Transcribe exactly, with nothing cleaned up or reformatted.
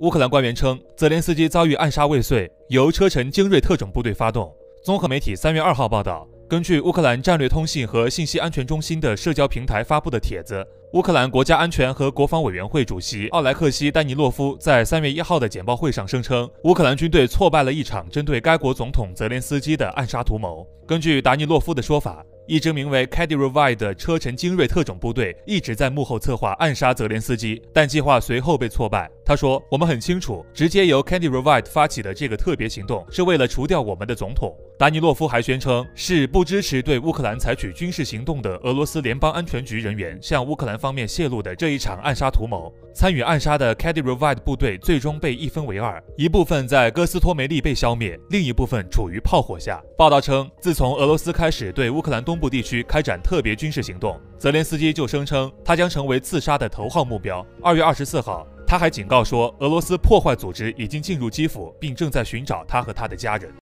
乌克兰官员称，泽连斯基遭遇暗杀未遂，由车臣精锐特种部队发动。综合媒体三月二号报道，根据乌克兰战略通信和信息安全中心的社交平台发布的帖子，乌克兰国家安全和国防委员会主席奥莱克西·丹尼洛夫在三月一号的简报会上声称，乌克兰军队挫败了一场针对该国总统泽连斯基的暗杀图谋。根据达尼洛夫的说法，一支名为 Kadyrov 的车臣精锐特种部队一直在幕后策划暗杀泽连斯基，但计划随后被挫败。他说：“我们很清楚，直接由 Kadyrov 发起的这个特别行动是为了除掉我们的总统。”达尼洛夫还宣称，是不支持对乌克兰采取军事行动的俄罗斯联邦安全局人员向乌克兰方面泄露的这一场暗杀图谋。参与暗杀的 Kadyrov 部队最终被一分为二，一部分在哥斯托梅利被消灭，另一部分处于炮火下。报道称，自从俄罗斯开始对乌克兰东部地区开展特别军事行动，泽连斯基就声称他将成为刺杀的头号目标。二月二十四号，他还警告说，俄罗斯破坏组织已经进入基辅，并正在寻找他和他的家人。